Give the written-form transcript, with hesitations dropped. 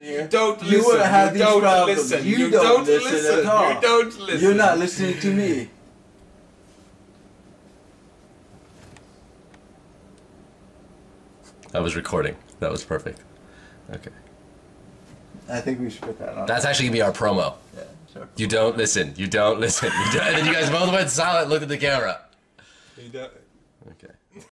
You don't You listen. wouldn't have You these don't problems. listen. You You don't don't listen listen. at all. You don't listen. You're not listening to me. I was recording. That was perfect. Okay. I think we should put that on. That's actually gonna be our promo. Yeah, sure. You don't listen. You don't listen. You don't, and then you guys both went silent, looked at the camera. You don't.